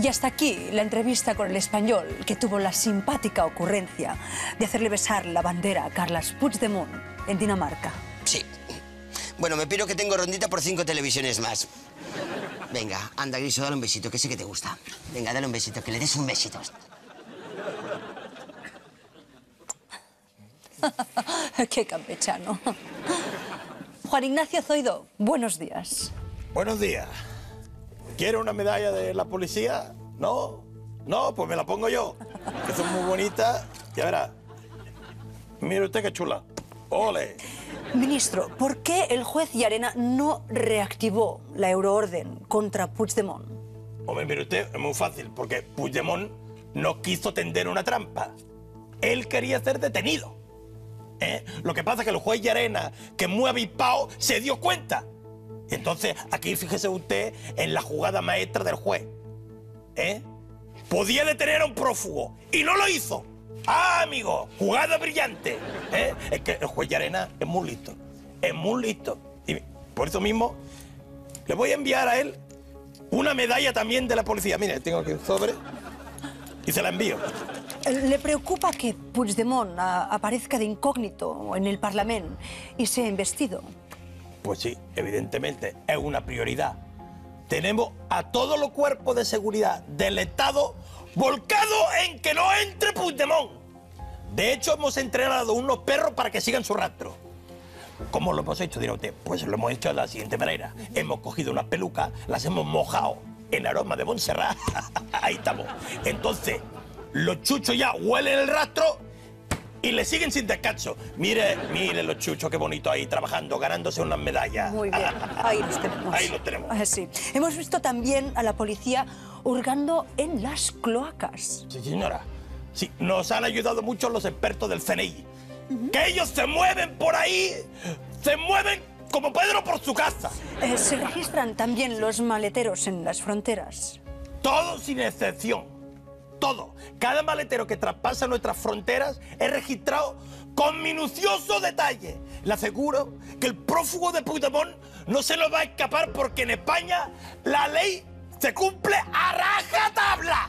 Y hasta aquí la entrevista con el español, que tuvo la simpática ocurrencia de hacerle besar la bandera a Carles Puigdemont en Dinamarca. Sí. Bueno, me piro que tengo rondita por 5 televisiones más. Venga, anda, Griso, dale un besito, que sé que te gusta. Venga, dale un besito, que le des un besito. Qué campechano. Juan Ignacio Zoido, buenos días. Buenos días. ¿Quiere una medalla de la policía? ¿No? No, pues me la pongo yo. Que son muy bonitas. Ya verá. Mire usted qué chula. ¡Ole! Ministro, ¿por qué el juez Llarena no reactivó la euroorden contra Puigdemont? Hombre, mire usted, es muy fácil, porque Puigdemont no quiso tender una trampa. Él quería ser detenido. Lo que pasa es que el juez Llarena, que es muy avispado, se dio cuenta. Entonces, aquí fíjese usted en la jugada maestra del juez. Podía detener a un prófugo y no lo hizo. ¡Ah, amigo! ¡Jugada brillante! Es que el juez Llarena es muy listo. Es muy listo. Y por eso mismo le voy a enviar a él una medalla también de la policía. Mire, tengo aquí un sobre y se la envío. ¿Le preocupa que Puigdemont aparezca de incógnito en el Parlamento y sea investido? Pues sí, evidentemente, es una prioridad. Tenemos a todos los cuerpos de seguridad del Estado volcados en que no entre Puigdemont. De hecho, hemos entrenado unos perros para que sigan su rastro. ¿Cómo lo hemos hecho, dirá usted? Pues lo hemos hecho de la siguiente manera. Hemos cogido unas pelucas, las hemos mojado en aroma de Montserrat. Ahí estamos. Entonces, los chuchos ya huelen el rastro y le siguen sin descanso. Mire los chuchos, qué bonito ahí trabajando, ganándose unas medallas. Muy bien, ahí los tenemos. Ahí los tenemos. Sí. Hemos visto también a la policía hurgando en las cloacas. Sí, señora. Sí, nos han ayudado mucho los expertos del CNI. Que ellos se mueven por ahí, se mueven como Pedro por su casa. Se registran también los maleteros en las fronteras. Todo sin excepción. Todo. Cada maletero que traspasa nuestras fronteras es registrado con minucioso detalle. Le aseguro que el prófugo de Puigdemont no se nos va a escapar porque en España la ley se cumple a rajatabla.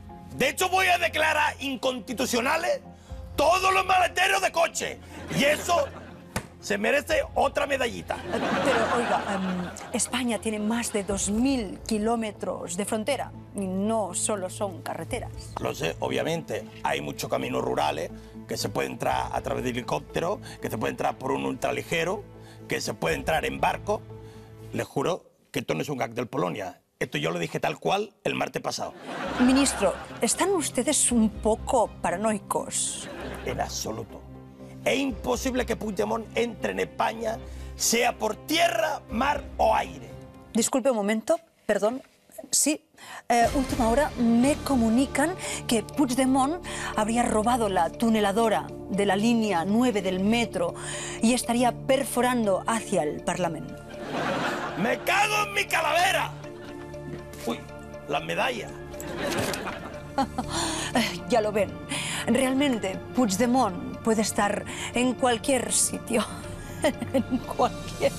De hecho, voy a declarar inconstitucionales todos los maleteros de coche. Y eso se merece otra medallita. Pero, oiga, España tiene más de 2000 kilómetros de frontera y no solo son carreteras. Lo sé, obviamente. Hay muchos caminos rurales que se puede entrar a través de helicóptero, que se puede entrar por un ultraligero, que se puede entrar en barco. Les juro que esto no es un gag del Polonia. Esto yo lo dije tal cual el martes pasado. Ministro, ¿están ustedes un poco paranoicos? En absoluto. Es imposible que Puigdemont entre en España, sea por tierra, mar o aire. Disculpe un momento, perdón. Sí, última hora me comunican que Puigdemont habría robado la tuneladora de la línea 9 del metro y estaría perforando hacia el Parlamento. ¡Me cago en mi calavera! Uy, las medallas. Ya lo ven. Realmente, Puigdemont puede estar en cualquier sitio. En cualquier...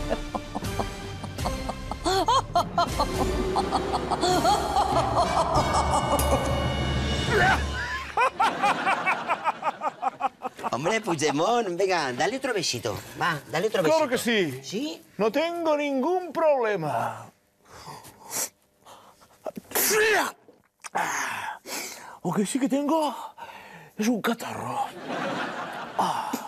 Hombre, Puigdemont, venga, dale otro besito. Va, dale otro besito. Claro que sí. ¿Sí? No tengo ningún problema. Lo que sí que tengo es un catarro.